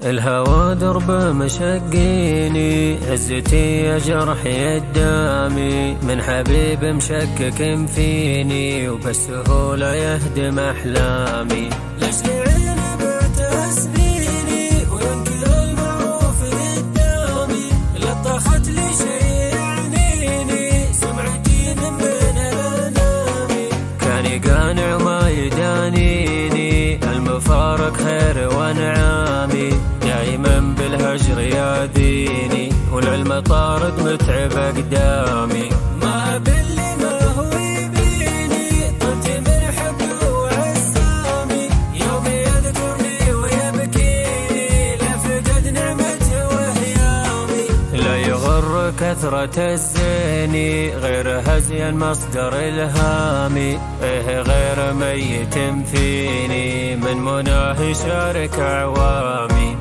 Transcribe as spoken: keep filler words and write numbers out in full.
الهوى درب مشقيني، عزتي يا جرحي الدامي، من حبيب مشكك فيني وبالسهولة يهدم أحلامي. ليش لعين بتسبيني وينكر المعروف قدامي، لطخت لي شي يعنيني سمعتي من بين الأنامي. كان يقانع ما يدانيني، المفارق خير وانعامي، دايما بالهجر ياديني والعلم طارد متعب اقدامي. ما باللي ما هو يبيني طلت من حبه وعسامي، يوم يذكرني ويبكيني لفقد نعمته وهيامي. لا يغر كثرة الزيني غير هزيا مصدر الهامي، ايه غير ميت فيني من مناه شارك عوامي.